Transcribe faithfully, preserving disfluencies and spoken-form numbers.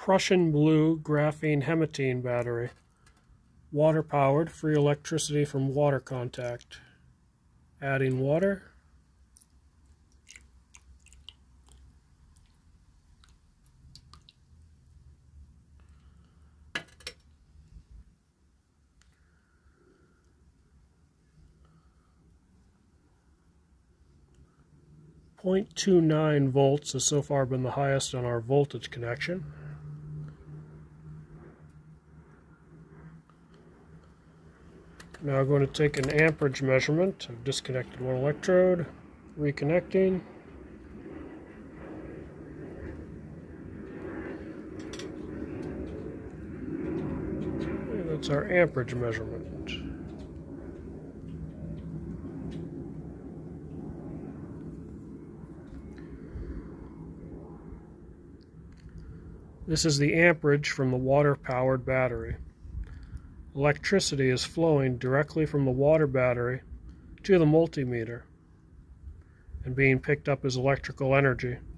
Prussian blue graphene hematine battery. Water powered, free electricity from water contact. Adding water. zero point two nine volts has so far been the highest on our voltage connection. Now I'm going to take an amperage measurement. I've disconnected one electrode, reconnecting. And that's our amperage measurement. This is the amperage from the water-powered battery. Electricity is flowing directly from the water battery to the multimeter and being picked up as electrical energy.